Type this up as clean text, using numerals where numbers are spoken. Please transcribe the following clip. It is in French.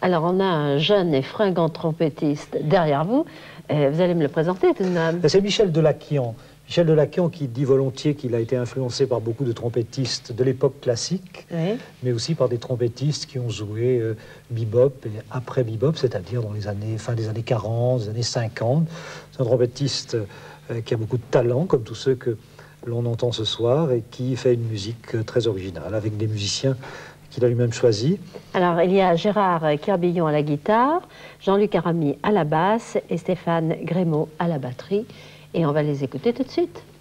Alors, on a un jeune et fringant trompettiste derrière vous. Vous allez me le présenter tout de même. C'est Michel Delaquian. Michel Delaquian qui dit volontiers qu'il a été influencé par beaucoup de trompettistes de l'époque classique, Oui. mais aussi par des trompettistes qui ont joué bebop et après bebop, c'est-à-dire dans les années, fin des années 40, des années 50. C'est un trompettiste qui a beaucoup de talent, comme tous ceux que l'on entend ce soir, et qui fait une musique très originale, avec des musiciens qu'il a lui-même choisis. Alors, il y a Gérard Kirbillon à la guitare, Jean-Luc Arami à la basse et Stéphane Grémaud à la batterie. Et on va les écouter tout de suite.